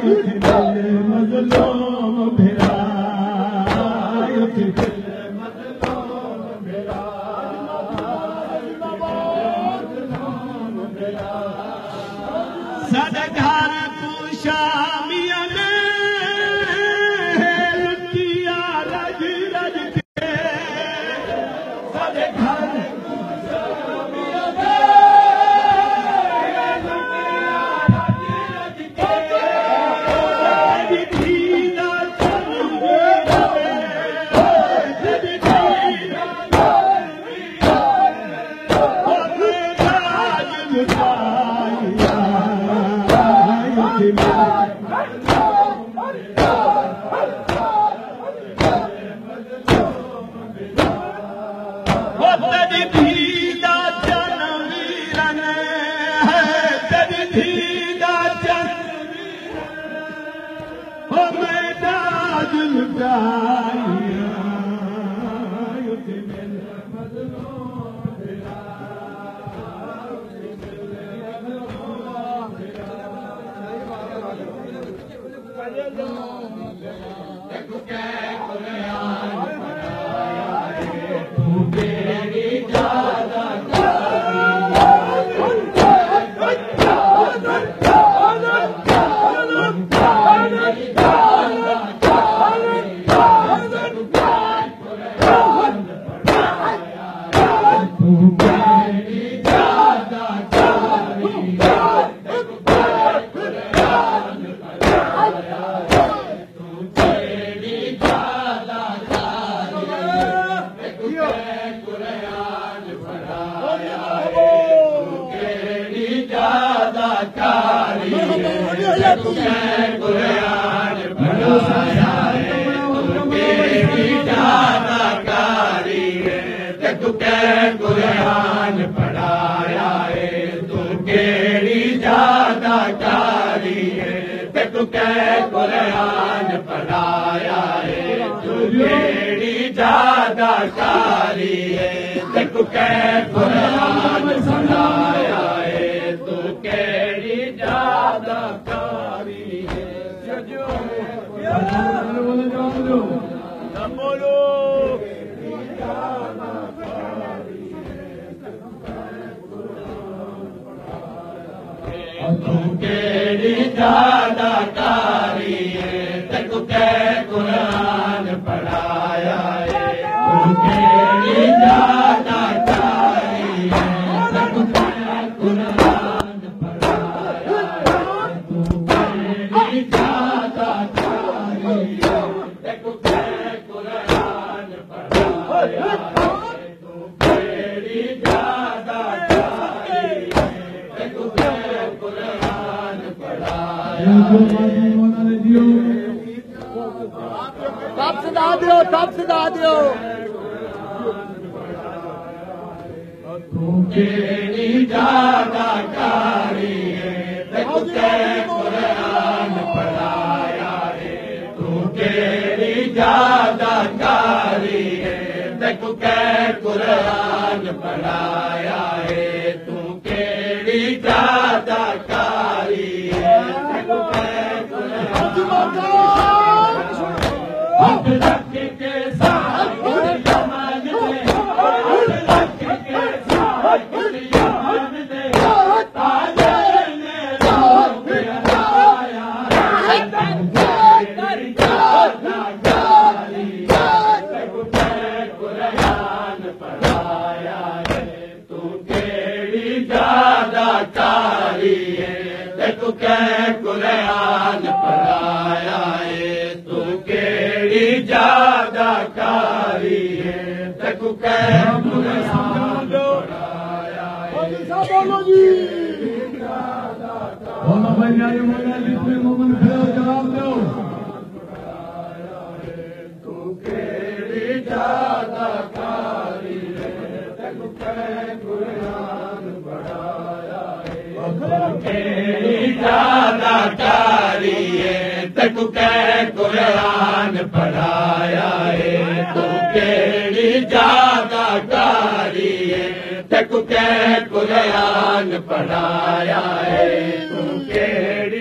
पढ़ाया है तू केड़ी जा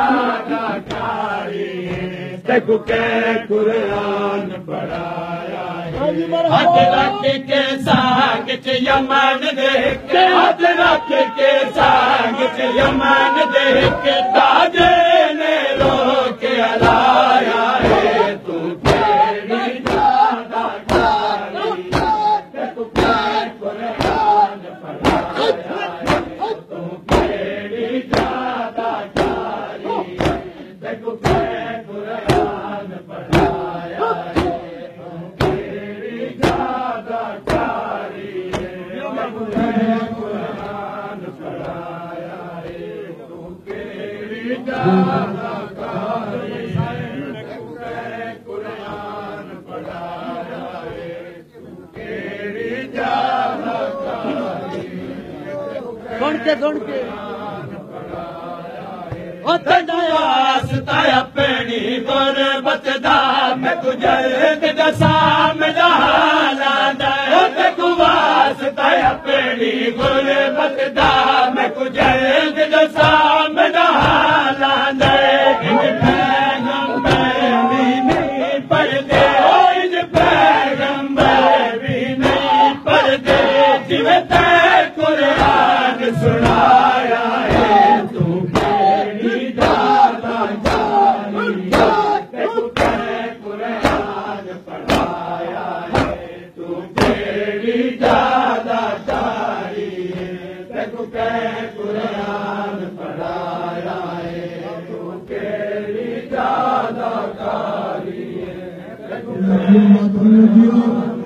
जादाकारी तेकू के कुरान पढ़ाया हाथ रख के सांग च यमन देख के हाथ रख के सांग च यमन देख के ताजे ने रोक हलाया है तू तेरी जादाकारी तेकू के कुरान पढ़ाया है तू तेरी जादाकारी तेकू के कुरान पढ़ाया है सुन के अपनी गुरबत दा मैं गुजर दसा में वास्ता अपनी गुरबत दा मैं गुजर दसा में पढ़दे पैगंबर भी नहीं पढ़दे जिवें तैं कुरान सुनाया है तू केड़ी जादाकारी तेकू के कुरान पढ़ाया है तू केड़ी जादाकारी तेकू के कुरान पढ़ाया है तू केड़ी जादाकारी तेकू के कुरान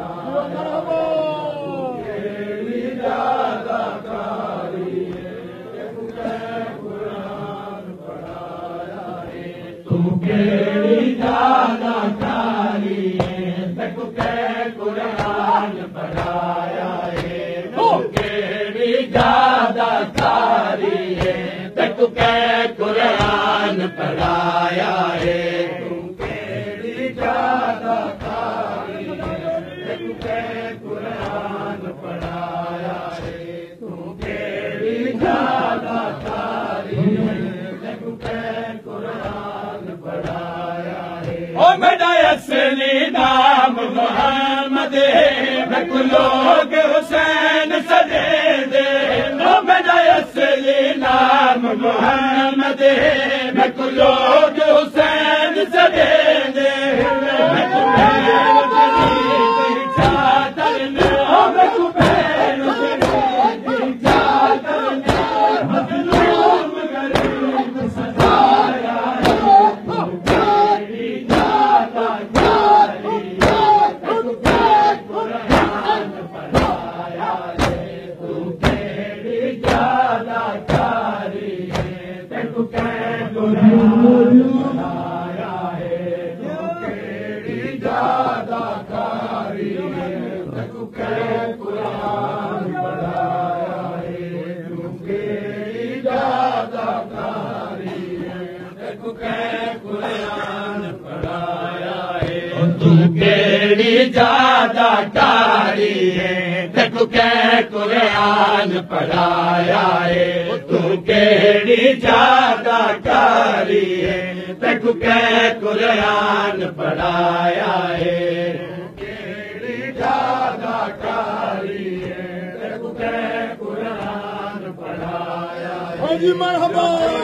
केड़ी जादाकारी तेकू के कुरान पढ़ाया है तू केड़ी जादाकारी तेकू के कुरान पढ़ाया है तू केड़ी जादाकारी तेकू के कुरान पढ़ाया है तू केड़ी जादाकारी तेकू के कुरान पढ़ाया है ओ मेरा असली नाम मोहम्मद है मैं लोग हुसैन सजे दे ओ मेरा असली नाम मोहम्मद है मैं लोग हुसैन सजे दे मैं चादर ने ओ मैं चादर ने मजलूम गरीब सजाया तू केड़ी जादाकारी तेकू के कुरान पढ़ाया है तू केड़ी जादाकारी तेकू के कुरान पढ़ाया है केड़ी जादाकारी तेकू के कुरान पढ़ाया है जी मरहबा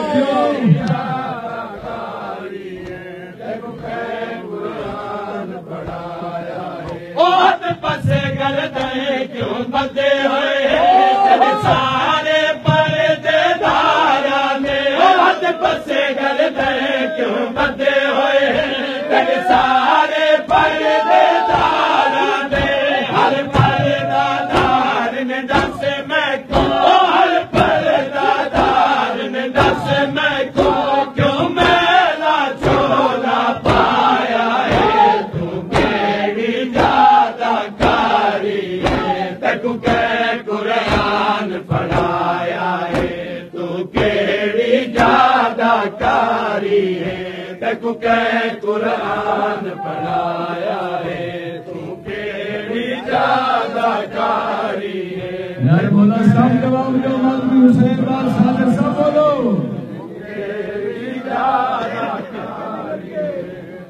पसे गलते क्यों बदे हुए सारे पर्दे धारा में पसे गलते क्यों बदे हुए सारे पर्दे धारा में हर पर्दा धार ने दस मैं को हर पर्दा धार ने दस मैं को क्यों मेरा चोला पाया है तू केड़ी जादाकारी तेकू के कुरान पढ़ाया है तू केड़ी जादाकारी तेकू के कुरान पढ़ाया है तू केड़ी जादाकारी बोलो सब जवाब जो मौलवी हुसैन वाल सादर सब बोलो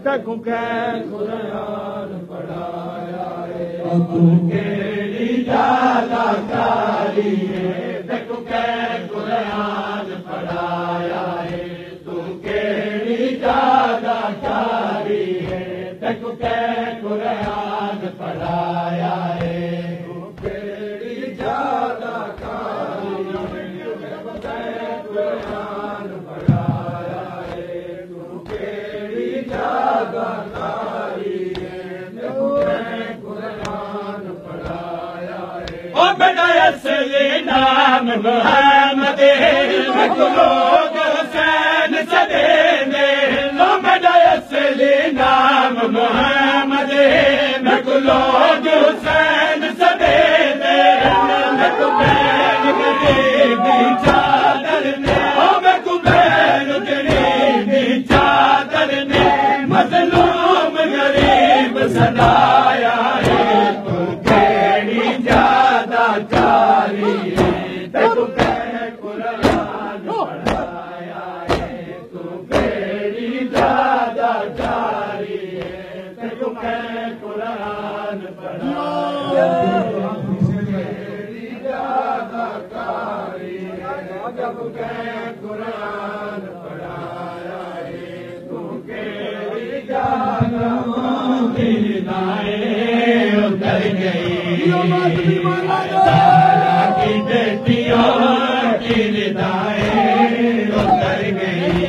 तक कुरान पढ़ाया है तू केड़ी जादाकारी है तक कुरान पढ़ाया है तू केड़ी जादाकारी है तक कुरान पढ़ाया है तू केड़ी जादाकारी कुरान पढ़ाया है तू केड़ी जादाकारी है कुरान पढ़ाया है ओ बेटा असली नाम मोहम्मद लोग हुसैन सदे ने लो बेटा असली नाम मोहम्मद लोग हुसैन सदे ने गरीबी चादर ने गरीबी चादर ने मजलूम गरीब सदाया है तू केड़ी जादाकारी है तू कुरान पढ़ाया है तू केड़ी जादाकारी है तू कुरान पढ़ाया केड़ी जादाकारी कुरान पढ़ाया है तू केड़ी जादाकारी उतर गई सारा की बेटियों की निदाएं उतर गई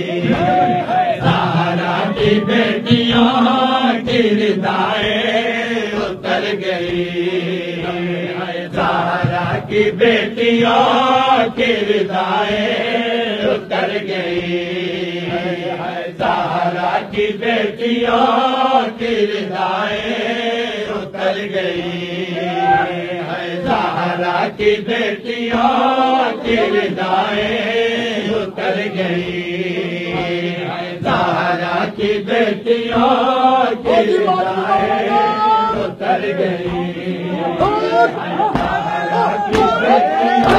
सारा की बेटियों की निदाएं उतर गई सारा की बेटियों की निदाएं उतर गई सारा की बेटियों की निदाएं उतर गई सारा की बेटियों की निदाएं उतर गई सारा की बेटियों की निदाएं उतर गई सारा की बेटियों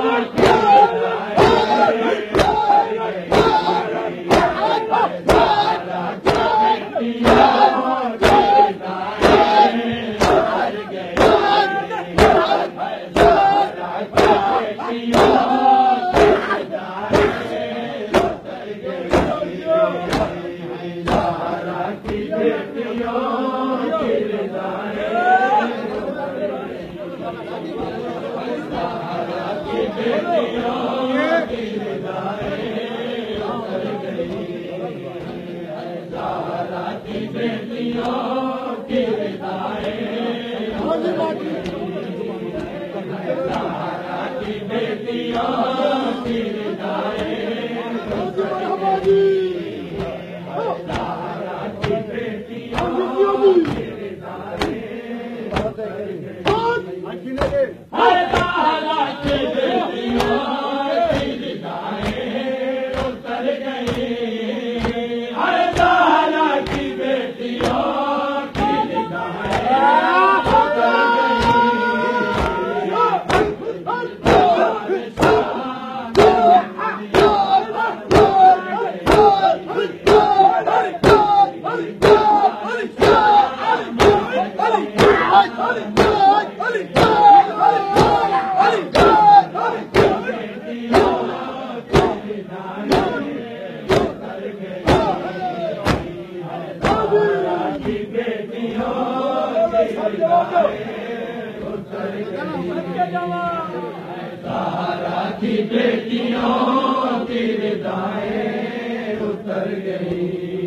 सारा की बेटियों की निदाएं उतर गई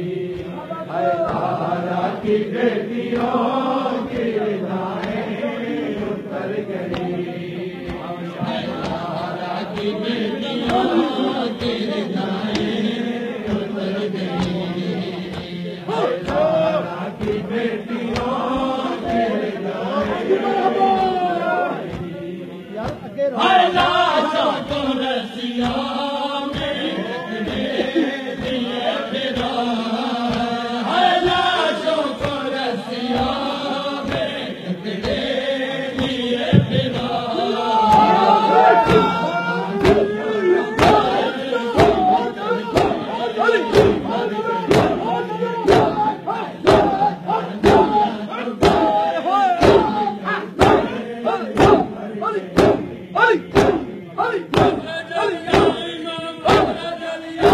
सारा की बेटियों की निदाएं उतर गई सारा की बेटियों की निदाएं उतर गई सारा की बेटियों की लाशों को रस्सियों में दिए फिरा लाशों को रस्सियों में दिए फिरा अली